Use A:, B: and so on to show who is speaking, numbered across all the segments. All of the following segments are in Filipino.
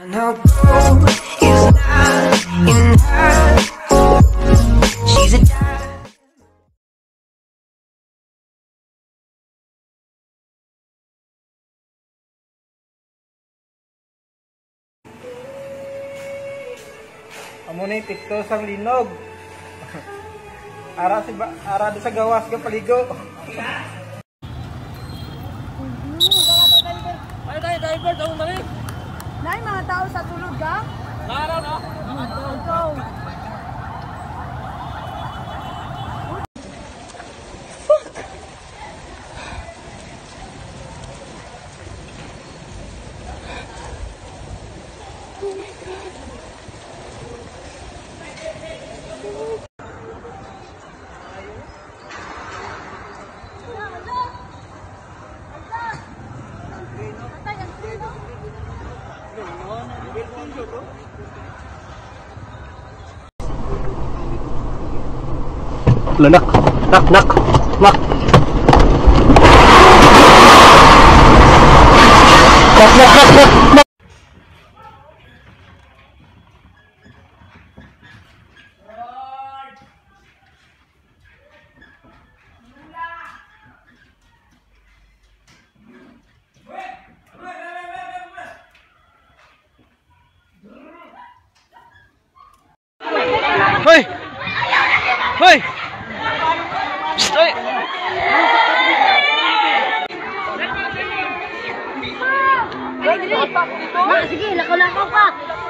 A: know gold is not in her. She's a diamond.
B: Amo ni tikto sang linog. Ara do sa gawas ga paligo.
C: Ay diver daw dali.
D: Nay mga tao sa tulog ka?
C: Laraw no.
E: Nak. Hoy! Stay!
D: Sige, lakaw-lakaw ka.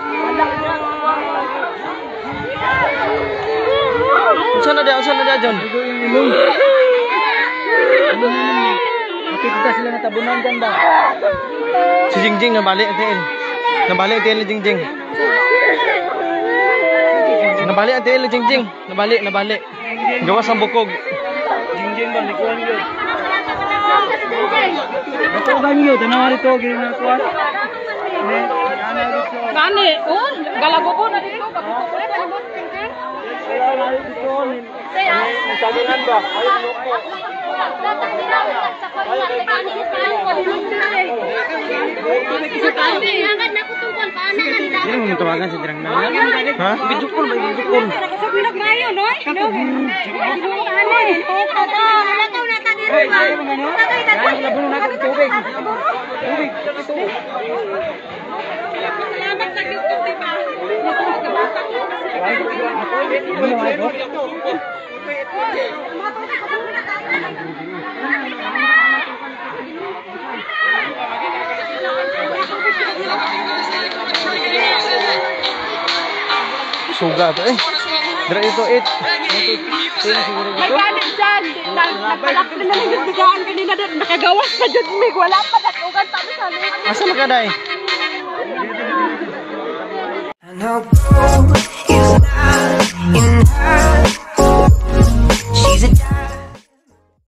E: Saan na dia, John?
B: Makikita sila na tabunan dyan ba?
E: Si Jingjing nabalik ang tiil. Nabalik ang tiil ni Jingjing. Nabalik ang tiil ni Jingjing. Nabalik. Gawas ang bukog.
B: Jingjing ba, likuan yun. Likuan yun, tanawa rito, gini na kuwan.
D: Gani, galago ko na dito.
B: Nasabihan ba?
E: Ini mau tawagan si Dirang Nang. Hah? Gijukun. Suga to eh. Dira ito 8. Siguro
D: May
E: dito.
D: ganit dyan. Nagpalap na lang yung bigaan kanina doon. Nakagawas na dyan, Mig. Wala pa natugan pa sa lupa.
E: Asa na ka dai?
A: I know gold